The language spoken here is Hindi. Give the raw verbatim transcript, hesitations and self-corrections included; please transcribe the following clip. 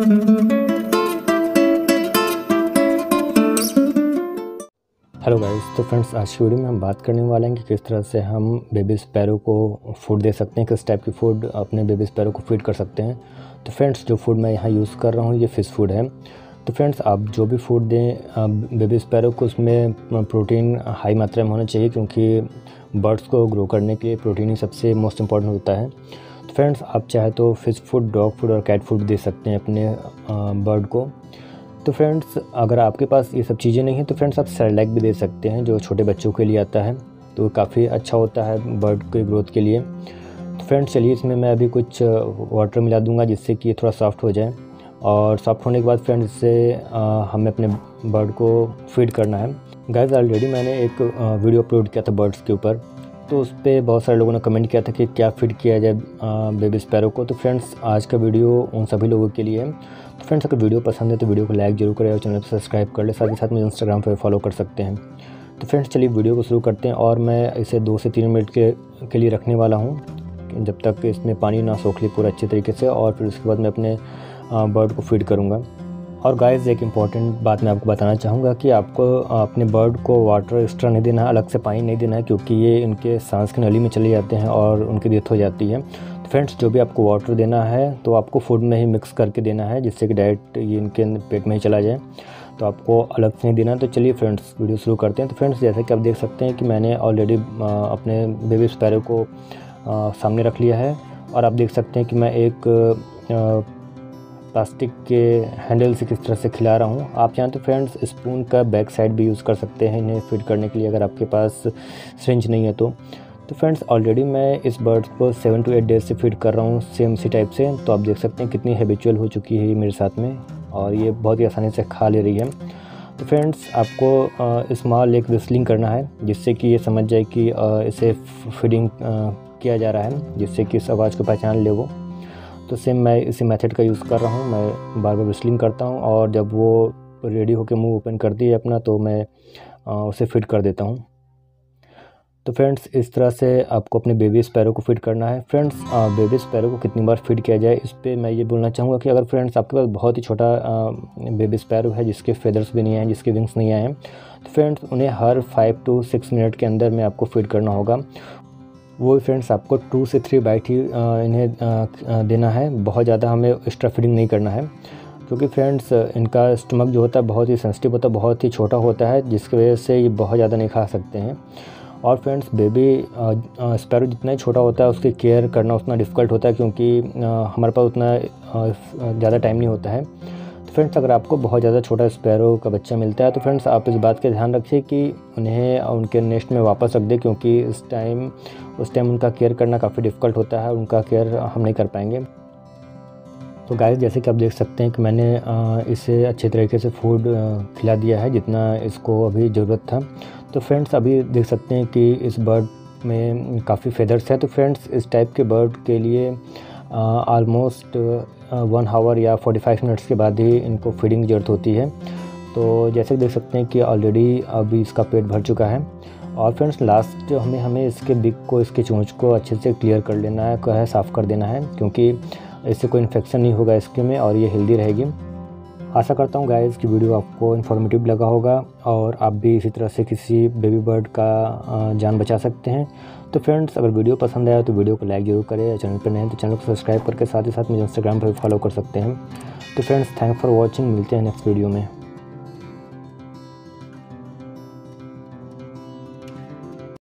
हेलो गाइस, तो फ्रेंड्स आज की वीडियो में हम बात करने वाले हैं कि किस तरह से हम बेबी स्पैरो को फूड दे सकते हैं, किस टाइप की फूड अपने बेबी स्पैरो को फीड कर सकते हैं। तो फ्रेंड्स जो फूड मैं यहाँ यूज़ कर रहा हूँ ये फ़िश फूड है। तो फ्रेंड्स आप जो भी फूड दें बेबी स्पैरो को उसमें प्रोटीन हाई मात्रा में होना चाहिए, क्योंकि बर्ड्स को ग्रो करने के लिए प्रोटीन ही सबसे मोस्ट इम्पॉर्टेंट होता है। तो फ्रेंड्स आप चाहे तो फ़िश फूड, डॉग फूड और कैट फूड दे सकते हैं अपने बर्ड को। तो फ्रेंड्स अगर आपके पास ये सब चीज़ें नहीं हैं तो फ्रेंड्स आप सेरेलैक भी दे सकते हैं, जो छोटे बच्चों के लिए आता है, तो काफ़ी अच्छा होता है बर्ड के ग्रोथ के लिए। तो फ्रेंड्स चलिए इसमें मैं अभी कुछ वाटर मिला दूंगा जिससे कि ये थोड़ा सॉफ्ट हो जाए, और सॉफ्ट होने के बाद फ्रेंड्स इससे हमें अपने बर्ड को फीड करना है। गाइस ऑलरेडी मैंने एक वीडियो अपलोड किया था बर्ड्स के ऊपर, तो उस पर बहुत सारे लोगों ने कमेंट किया था कि क्या फीड किया जाए बेबी स्पैरो को। तो फ्रेंड्स आज का वीडियो उन सभी लोगों के लिए है। तो फ्रेंड्स अगर वीडियो पसंद है तो वीडियो को लाइक जरूर करें और चैनल को सब्सक्राइब कर ले, साथ ही साथ मुझे इंस्टाग्राम पर फॉलो कर सकते हैं। तो फ्रेंड्स चलिए वीडियो को शुरू करते हैं, और मैं इसे दो से तीन मिनट के के लिए रखने वाला हूँ, जब तक इसमें पानी ना सोख ले पूरा अच्छे तरीके से, और फिर उसके बाद मैं अपने बर्ड को फीड करूँगा। और गाइस एक इम्पॉर्टेंट बात मैं आपको बताना चाहूँगा कि आपको अपने बर्ड को वाटर एक्स्ट्रा नहीं देना है, अलग से पानी नहीं देना है, क्योंकि ये इनके सांस की नली में चले जाते हैं और उनकी डेथ हो जाती है। तो फ्रेंड्स जो भी आपको वाटर देना है तो आपको फूड में ही मिक्स करके देना है, जिससे कि डायरेक्ट ये इनके पेट में ही चला जाए, तो आपको अलग से नहीं देना। तो चलिए फ्रेंड्स वीडियो शुरू करते हैं। तो फ्रेंड्स जैसे कि आप देख सकते हैं कि मैंने ऑलरेडी अपने बेबी स्पैरो को सामने रख लिया है, और आप देख सकते हैं कि मैं एक प्लास्टिक के हैंडल से किस तरह से खिला रहा हूँ। आप चाहें तो फ्रेंड्स स्पून का बैक साइड भी यूज़ कर सकते हैं इन्हें फीड करने के लिए, अगर आपके पास सिरिंज नहीं है तो। तो फ्रेंड्स ऑलरेडी मैं इस बर्ड्स को सेवन टू एट डेज से फीड कर रहा हूँ सेम सी टाइप से। तो आप देख सकते हैं कितनी हैबिचुअल हो चुकी है ये मेरे साथ में, और ये बहुत ही आसानी से खा ले रही है। तो फ्रेंड्स आपको स्मॉल एक विस्लिंग करना है, जिससे कि ये समझ जाए कि इसे फीडिंग किया जा रहा है, जिससे कि इस आवाज़ को पहचान ले वो। तो सेम मैं इसी मेथड का यूज़ कर रहा हूँ, मैं बार बार विस्लिंग करता हूँ, और जब वो रेडी होकर मुंह ओपन करती है अपना तो मैं उसे फीड कर देता हूँ। तो फ्रेंड्स इस तरह से आपको अपने बेबी स्पैरो को फीड करना है। फ्रेंड्स बेबी स्पैरो को कितनी बार फीड किया जाए इस पर मैं ये बोलना चाहूँगा कि अगर फ्रेंड्स आपके पास बहुत ही छोटा बेबी स्पैरो है जिसके फेदर्स भी नहीं आए, जिसके विंग्स नहीं आए हैं, तो फ्रेंड्स उन्हें हर फाइव टू सिक्स मिनट के अंदर में आपको फीड करना होगा। वो फ्रेंड्स आपको टू से थ्री बाइट ही इन्हें देना है, बहुत ज़्यादा हमें एक्स्ट्रा फीडिंग नहीं करना है, क्योंकि फ्रेंड्स इनका स्टमक जो होता है बहुत ही सेंसिटिव होता है, बहुत ही छोटा होता है, जिसकी वजह से ये बहुत ज़्यादा नहीं खा सकते हैं। और फ्रेंड्स बेबी स्पैरो जितना ही छोटा होता है उसकी केयर करना उतना डिफ़िकल्ट होता है, क्योंकि हमारे पास उतना ज़्यादा टाइम नहीं होता है। तो फ्रेंड्स अगर आपको बहुत ज़्यादा छोटा स्पैरो का बच्चा मिलता है तो फ्रेंड्स आप इस बात का ध्यान रखिए कि उन्हें उनके नेस्ट में वापस रख दें, क्योंकि इस टाइम उस टाइम उनका केयर करना काफ़ी डिफ़िकल्ट होता है, उनका केयर हम नहीं कर पाएंगे। तो गाइस जैसे कि आप देख सकते हैं कि मैंने इसे अच्छे तरीके से फूड खिला दिया है जितना इसको अभी ज़रूरत था। तो फ्रेंड्स अभी देख सकते हैं कि इस बर्ड में काफ़ी फेदर्स है। तो फ्रेंड्स इस टाइप के बर्ड के लिए ऑलमोस्ट वन आवर या फोर्टी फाइव मिनट्स के बाद ही इनको फीडिंग की ज़रूरत होती है। तो जैसे देख सकते हैं कि ऑलरेडी अभी इसका पेट भर चुका है। और फ्रेंड्स लास्ट हमें हमें इसके बिग को, इसके चोंच को अच्छे से क्लियर कर लेना है, क्या है साफ़ कर देना है, क्योंकि इससे कोई इन्फेक्शन नहीं होगा इसके में, और ये हेल्दी रहेगी। आशा करता हूँ गाइस कि वीडियो आपको इन्फॉर्मेटिव लगा होगा, और आप भी इसी तरह से किसी बेबी बर्ड का जान बचा सकते हैं। तो फ्रेंड्स अगर वीडियो पसंद आया तो वीडियो को लाइक जरूर करें, चैनल पर नए हैं तो चैनल को सब्सक्राइब करके साथ ही साथ मुझे इंस्टाग्राम पर भी फॉलो कर सकते हैं। तो फ्रेंड्स थैंक फॉर वॉचिंग, मिलते हैं नेक्स्ट वीडियो में।